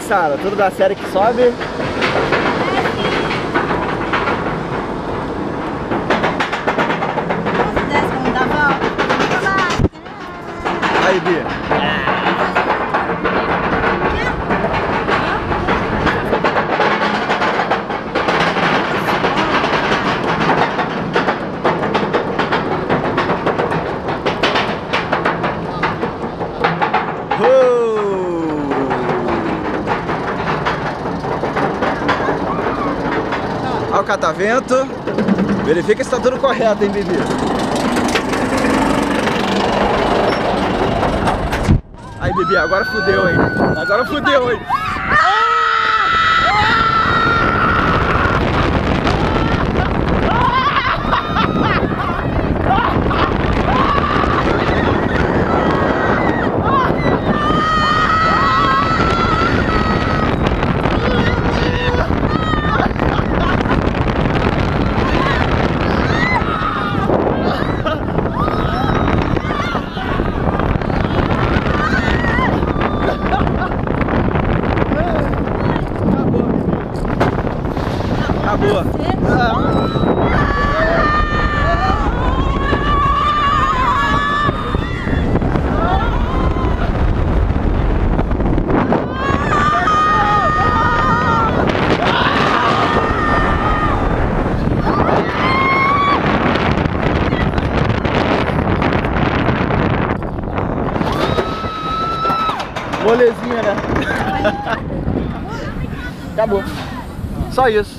Sara? Tudo da série que sobe? Aí, Bia. Olha o catavento. Verifica se está tudo correto, hein, Bibi? Aí, Bibi, agora fudeu, hein? Agora fudeu, hein? Acabou. Molezinha, né? Acabou. Só isso.